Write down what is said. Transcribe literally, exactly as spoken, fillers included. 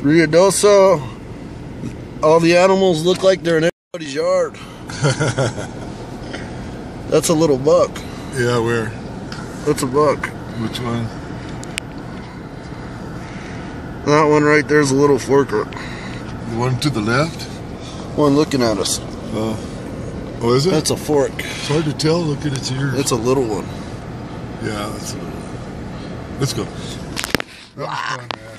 Ruidoso, all the animals look like they're in everybody's yard. That's a little buck. Yeah, where? That's a buck. Which one? That one right there's a little forker. The one to the left? One looking at us. Oh. Oh, is it? That's a fork. It's hard to tell. Look at its ears. It's a little one. Yeah, that's a little one. Let's go. That was fun, man.